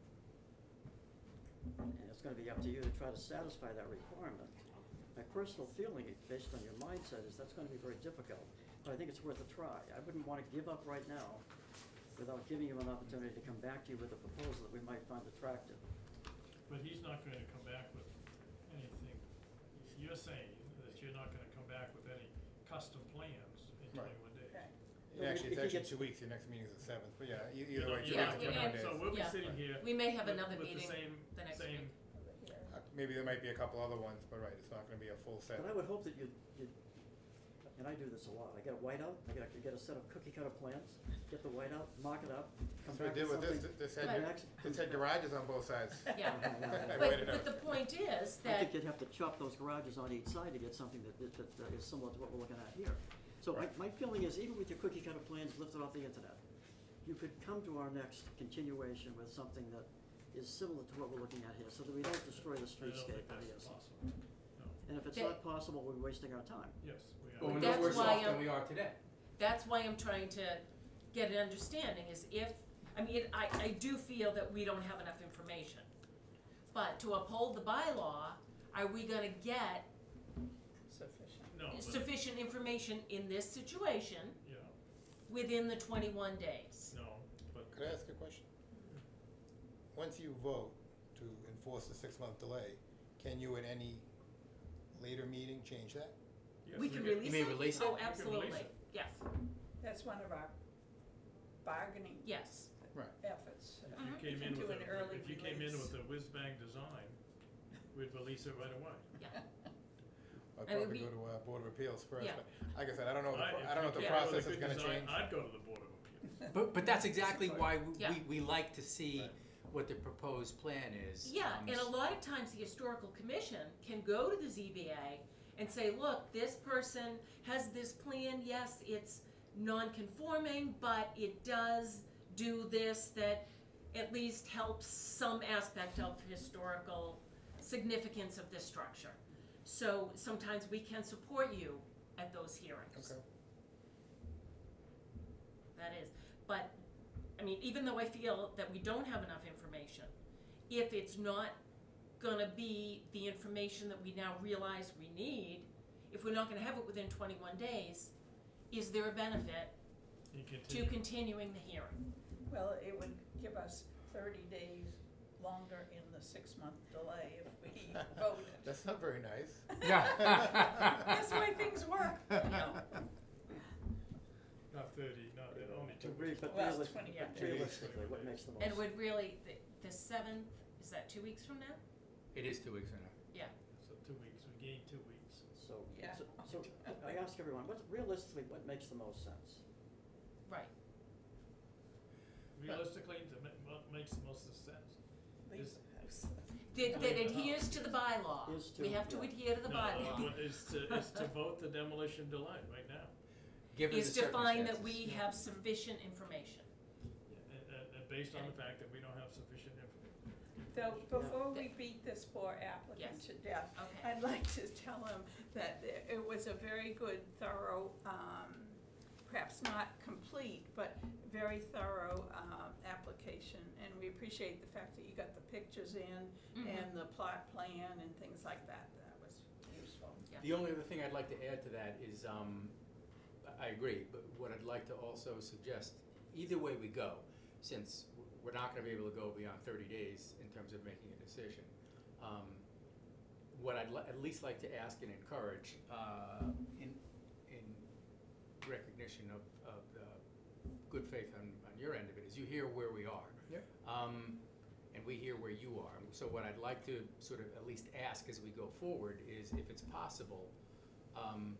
And it's gonna be up to you to try to satisfy that requirement. My personal feeling, based on your mindset, is that's gonna be very difficult, but I think it's worth a try. I wouldn't wanna give up right now without giving you an opportunity to come back to you with a proposal that we might find attractive.
But he's not gonna come back with anything, you're saying that you're not gonna come back with any custom plans in
Right.
twenty-one days.
Okay.
and Actually,
if
it's
you
actually
get-
two weeks. Your next meeting is the seventh, but yeah, e-
You
either
know,
way,
you
two
Yeah,
weeks
know,
to
and-
twenty-one
and-
days.
So we'll be
Yeah.
sitting here.
We may have
with-
another
with the
meeting
same-
the next
same-
week.
Uh, Maybe there might be a couple other ones, but right, it's not gonna be a full set.
But I would hope that you'd, you'd, and I do this a lot, I get a whiteout, I get a, get a set of cookie cutter plans, get the whiteout, mark it up, come
That's what I
back
did
with
with
something.
this. This had,
Right.
gar- this had garages on both sides.
Yeah.
I
But,
waited
but
out.
the point is
I
that,
think you'd have to chop those garages on each side to get something that, that, that uh, is similar to what we're looking at here. So my, my feeling is, even with your cookie cutter plans lifted off the internet, you could come to our next continuation with something that is similar to what we're looking at here, so that we don't destroy the
I don't think
streetscape of the
that's
essence.
possible, no,
And if it's
That-
not possible, we're wasting our time.
yes, we
Well,
are.
we're
That's
no worse
why
off than
I'm-
we are today.
that's why I'm trying to get an understanding, is if, I mean, I, I do feel that we don't have enough information. But to uphold the bylaw, are we gonna get
Sufficient.
No, but,
sufficient information in this situation
yeah,
within the twenty-one days?
no, but
Could I ask a question? Once you vote to enforce the six-month delay, can you at any later meeting change that?
yes,
We can
can-
release it?
may release it?
Oh,
We can
absolutely,
release it.
yes,
That's one of our bargaining
yes.
Right.
efforts.
If you
Mhm.
came
We
in
can
with
do an
a,
early
if you came in
release.
with a whiz-bang design, we'd release it right away.
Yeah.
I'd
I mean,
probably
we-
go to, uh, Board of Appeals first,
Yeah.
but like I said, I don't know, the
I-
pro-
if
I don't know if
you
the
came in with a
process is
good
gonna
design,
change.
I'd go to the Board of Appeals.
But, but that's exactly why
Yeah.
we, we like to see
Right.
what the proposed plan is.
Yeah,
Um,
and a lot of times the historical commission can go to the Z B A and say, look, this person has this plan, yes, it's non-conforming, but it does do this that at least helps some aspect of historical significance of this structure. So sometimes we can support you at those hearings.
Okay.
That is, but, I mean, even though I feel that we don't have enough information, if it's not gonna be the information that we now realize we need, if we're not gonna have it within twenty-one days, is there a benefit
You
to
continue.
continuing the hearing?
Well, it would give us thirty days longer in the six-month delay if we voted.
That's not very nice.
Yeah.
That's the way things work, you know.
Not thirty, not, uh, only two
Agree,
weeks.
but
Well,
realis-
twenty
Yeah.
but realistically, what makes the most?
And would really, the, the seventh, is that two weeks from now?
It is two weeks from now.
Yeah.
So two weeks, we gained two weeks.
So,
Yeah.
so, so I ask everyone, what, realistically, what makes the most sense?
Right.
Realistically, to ma- what makes the most sense?
Leave
Is-
the house.
That, that adheres to the bylaw.
Is to-
We have to
yeah.
adhere to the
No,
bylaw.
what is to, is to vote the demolition delay right now.
Given
Is
the
to find that
circumstances.
we have sufficient information.
Yeah, and, and, and based on the fact that we don't have sufficient information.
Though, before we beat this poor applicant
Yes.
to death,
Okay.
I'd like to tell him that it- it was a very good, thorough, um, perhaps not complete, but very thorough, um, application. And we appreciate the fact that you got the pictures in
Mhm.
and the plot plan and things like that. That was useful.
The only other thing I'd like to add to that is, um, I I agree, but what I'd like to also suggest, either way we go, since we're not gonna be able to go beyond thirty days in terms of making a decision, um, what I'd li- at least like to ask and encourage, uh, in, in recognition of, of the good faith on, on your end of it, is you hear where we are.
Yep.
Um, and we hear where you are. So what I'd like to sort of at least ask as we go forward is if it's possible, um,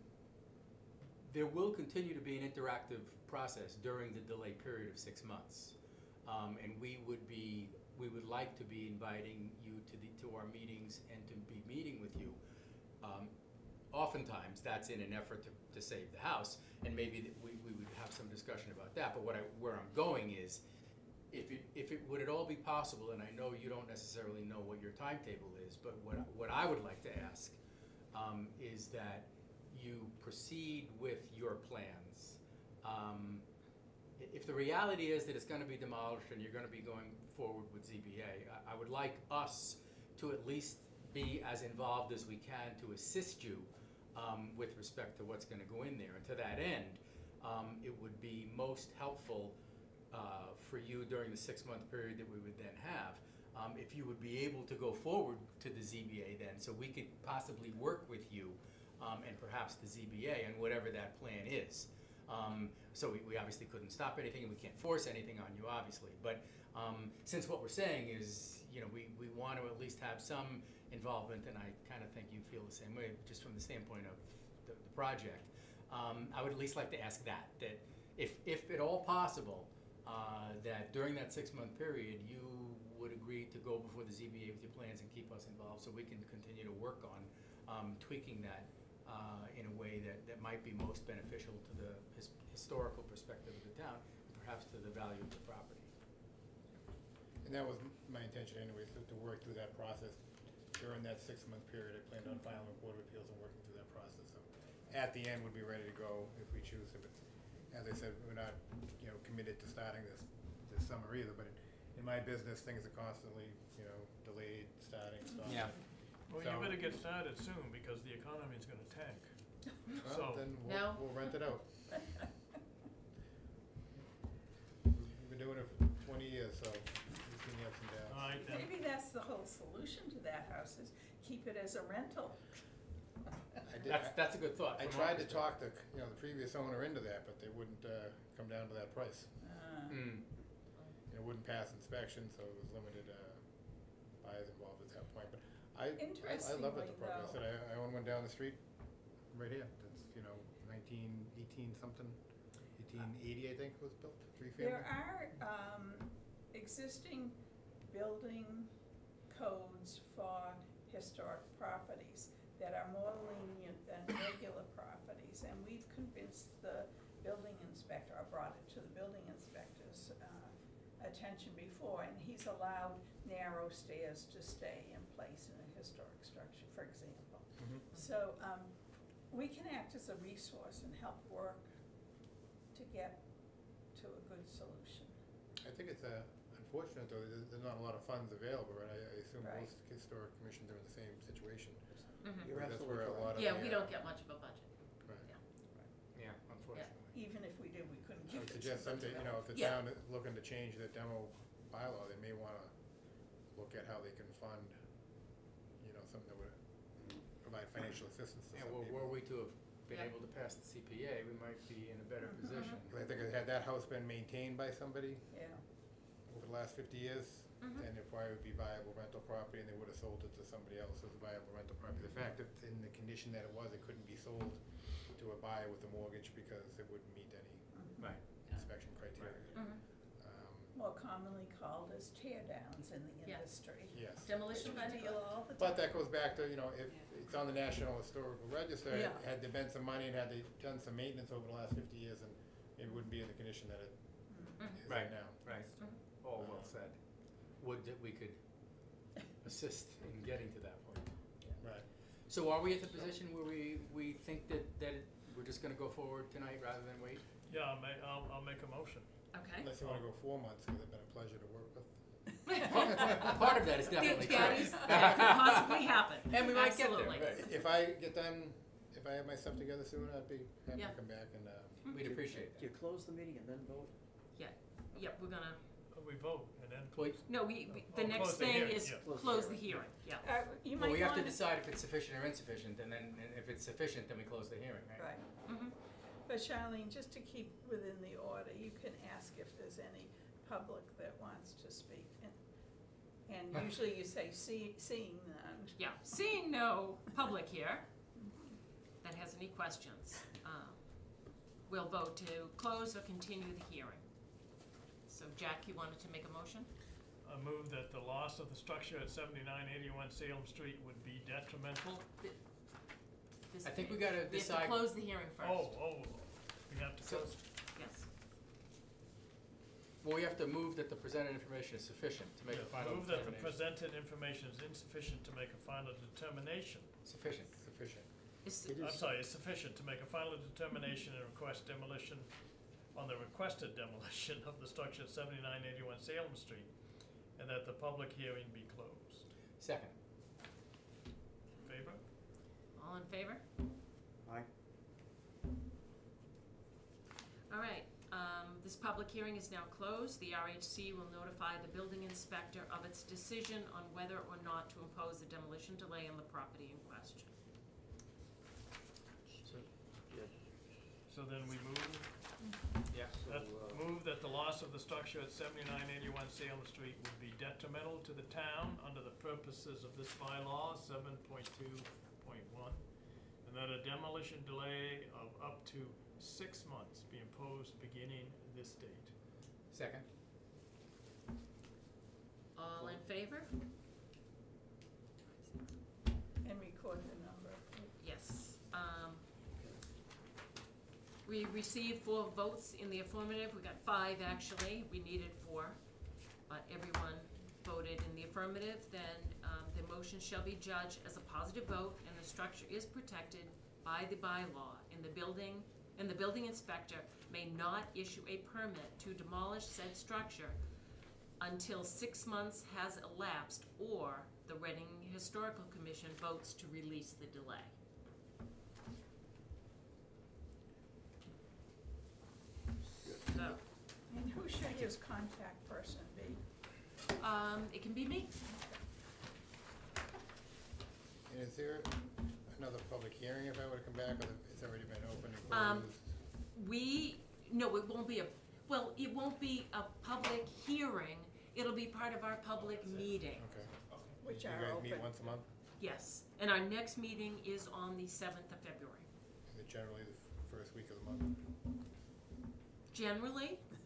there will continue to be an interactive process during the delay period of six months. Um, and we would be, we would like to be inviting you to the, to our meetings and to be meeting with you. Um, oftentimes, that's in an effort to, to save the house, and maybe that we, we would have some discussion about that, but what I, where I'm going is, if it, if it, would it all be possible, and I know you don't necessarily know what your timetable is, but what, what I would like to ask, um, is that you proceed with your plans. Um, i- if the reality is that it's gonna be demolished and you're gonna be going forward with Z B A, I, I would like us to at least be as involved as we can to assist you, um, with respect to what's gonna go in there. And to that end, um, it would be most helpful, uh, for you during the six-month period that we would then have, um, if you would be able to go forward to the Z B A then, so we could possibly work with you, um, and perhaps the Z B A on whatever that plan is. Um, so we, we obviously couldn't stop anything, and we can't force anything on you, obviously. But um, since what we're saying is, you know, we, we want to at least have some involvement, and I kind of think you feel the same way, just from the standpoint of the, the project. Um, I would at least like to ask that, that if, if at all possible, uh, that during that six-month period, you would agree to go before the Z B A with your plans and keep us involved, so we can continue to work on um, tweaking that uh, in a way that, that might be most beneficial to the his, historical perspective of the town, and perhaps to the value of the property.
And that was m- my intention anyway, so to work through that process. During that six-month period, I planned on filing with Board of Appeals and working through that process. So at the end, we'd be ready to go if we choose. If it's, as I said, we're not, you know, committed to starting this, this summer either, but in, in my business, things are constantly, you know, delayed, starting, stopping.
Yeah.
Well, you
So-
better get started soon, because the economy's gonna tank.
Well,
So-
then
No.
we'll, we'll rent it out. We've been doing it for twenty years, so we've seen the ups and downs.
All right, then.
Maybe that's the whole solution to that house, is keep it as a rental.
I did-
That's,
I-
that's a good thought.
I
from our
tried to
perspective.
talk the, you know, the previous owner into that, but they wouldn't, uh, come down to that price.
Uh,
Mm.
You know, it wouldn't pass inspection, so it was limited, uh, buyers involved at that point, but I, I, I love it, the
Interestingly,
property. I
though-
said, I, I own one down the street, right here, that's, you know, nineteen, eighteen something, eighteen eighty, I think, was built, three family.
There are, um, existing building codes for historic properties that are more lenient than regular properties, and we've convinced the building inspector, I brought it to the building inspector's, uh, attention before, and he's allowed narrow stairs to stay in place in a historic structure, for example.
Mhm.
So, um, we can act as a resource and help work to get to a good solution.
I think it's, uh, unfortunate, though, there's, there's not a lot of funds available, and I, I assume
Right.
most historic commissions are in the same situation.
Mhm.
You're
That's
absolutely
where a
correct.
lot of
Yeah,
the,
we
uh,
don't get much of a budget.
Right.
Yeah.
Yeah, unfortunately.
Even if we did, we couldn't
I
give
would
it to
suggest
them.
something, you know, if the
Yeah.
town is looking to change the demo bylaw, they may wanna look at how they can fund, you know, something that would provide financial assistance to
Yeah,
some
well,
people.
were we to have been
Yeah.
able to pass the C P A, we might be in a better
Mhm.
position.
'Cause I think had that house been maintained by somebody
Yeah,
over the last fifty years,
Mhm.
then it probably would be viable rental property, and they would've sold it to somebody else as a viable rental property. The fact that in the condition that it was, it couldn't be sold to a buyer with a mortgage because it wouldn't meet any
mhm.
Right.
inspection criteria.
Mhm.
Um,
More commonly called as tear downs in the
Yeah.
industry.
yes.
Demolition
We
by
deal all the time.
But that goes back to, you know, if it's on the National Historical Register,
Yeah.
had there been some money and had they done some maintenance over the last fifty years, and maybe it wouldn't be in the condition that it
Mm.
is
Right.
right now.
Right,
Mhm.
all well said. Would that we could assist in getting to that point.
Right.
So are we at the position where we, we think that, that we're just gonna go forward tonight rather than wait?
Yeah, I'll ma- I'll, I'll make a motion.
Okay.
Unless you wanna go four months, because they've been a pleasure to work with.
Part of that is definitely true.
That is, that could possibly happen.
And we might get there,
Absolutely.
right.
If I get done, if I have my stuff together soon, I'd be happy
Yeah.
to come back and, uh,
We'd appreciate
Do you
that.
close the meeting and then vote?
Yeah, yep, we're gonna,
Uh, We vote, and then,
Well,
no, we, we-
Oh,
the next
close the
thing
hearing,
is
yeah.
Close the
close the
hearing.
hearing, yeah.
Uh, you
well,
might
we have to
wanna-
decide if it's sufficient or insufficient, and then, and if it's sufficient, then we close the hearing, right?
Right.
Mhm.
But Charlene, just to keep within the order, you can ask if there's any public that wants to speak. And- And usually you say, see, seeing none.
Yeah, seeing no public here that has any questions, um, we'll vote to close or continue the hearing. So Jack, you wanted to make a motion?
I move that the loss of the structure at seventy-nine eighty-one Salem Street would be detrimental.
This-
I think we gotta
We have to
decide.
close the hearing first.
Oh, oh, we have to
So-
close.
Yes.
Well, we have to move that the presented information is sufficient to make a
Yeah,
final
Move that the
determination.
presented information is insufficient to make a final determination.
Sufficient.
sufficient.
Is-
It
I'm
is-
sorry, is sufficient to make a final determination and request demolition on the requested demolition of the structure at seventy-nine eighty-one Salem Street, and that the public hearing be closed.
Second.
Favor?
All in favor?
Aye.
All right, um, this public hearing is now closed. The R H C will notify the building inspector of its decision on whether or not to impose a demolition delay on the property in question.
So,
Yeah,
So then we move,
yeah.
so,
that,
uh,
move that the loss of the structure at seventy-nine eighty-one Salem Street would be detrimental to the town under the purposes of this bylaw, seven point two point one, and that a demolition delay of up to six months be imposed beginning this date.
Second.
All in favor?
And record the number.
Yes. Um, we received four votes in the affirmative. We got five, actually. We needed four. But everyone voted in the affirmative. Then um, the motion shall be judged as a positive vote, and the structure is protected by the bylaw. And the building, and the building inspector may not issue a permit to demolish said structure until six months has elapsed or the Reading Historical Commission votes to release the delay. So,
And who should his contact person be?
um, it can be me.
And is there another public hearing if I were to come back, or it's already been open and
Um,
closed?
We, no, it won't be a, Well, it won't be a public hearing, it'll be part of our public meeting.
Okay.
Which
You
are
guys meet
open.
once a month,
Yes, and our next meeting is on the seventh of February.
and they're generally the f- first week of the month.
Generally,